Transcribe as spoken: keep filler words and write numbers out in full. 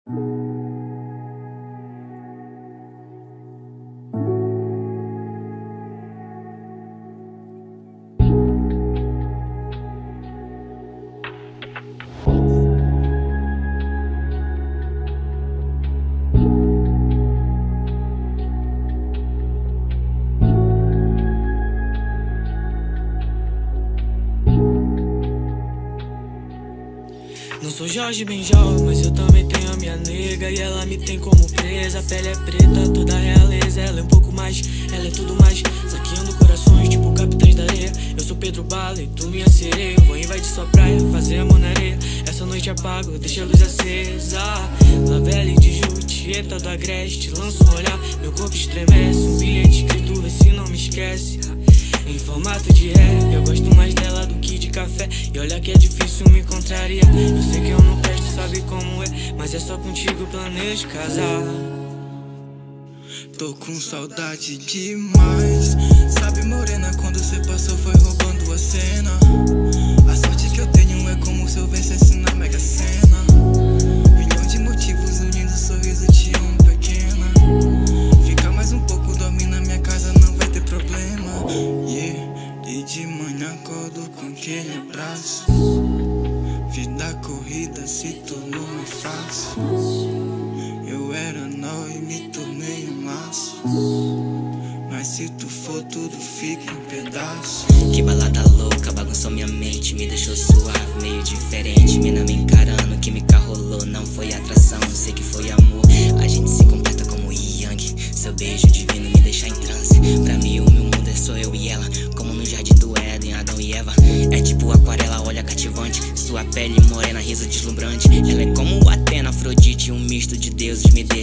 Não sou Jorge Benjol, mas eu também tenho a minha nega. E ela me tem como presa. A pele é preta, toda realeza. Ela é um pouco mais, ela é tudo mais. Saqueando corações, tipo Capitães da Areia. Eu sou Pedro Bala e tu minha sereia. Vou invadir sua praia, fazer amor na areia. Essa noite apago, deixa a luz acesa. Lavelle de Jutieta do Agreste. Lanço um olhar, meu corpo estremece. Um bilhete escrito, vê se não me esquece. Em formato de rap, eu gosto mais dela do que de café. E olha que é difícil me contrariar. Eu sei que eu não presto, sabe como é, mas é só contigo eu planejo casar. Tô com saudade demais. Sabe, morena, quando cê passou foi roubando a cena. A sorte que eu tenho é como se eu vencesse na Mega Sena. Milhão de motivos unindo sorriso de um pequena. Fica mais um pouco, dormir na minha casa, não vai ter problema. Yeah. E de manhã acordo com aquele abraço. Vida corrida se tornou mais fácil. Eu era nó e me tornei um laço. Mas se tu for, tudo fica em pedaço. Que balada louca, bagunçou minha mente. Me deixou suave, meio diferente. Mina me encarando, química rolou. Não foi atração, sei que foi amor. A gente se completa como Yang. Seu beijo divino me deixa em transe. Pra mim o meu mundo é só eu e ela. Como no jardim do Éden, Adão e Eva. É tipo aquarela, olha cativante. Sua pele morena, riso deslumbrante. Ela é como Atena, Afrodite, um misto de deuses. Me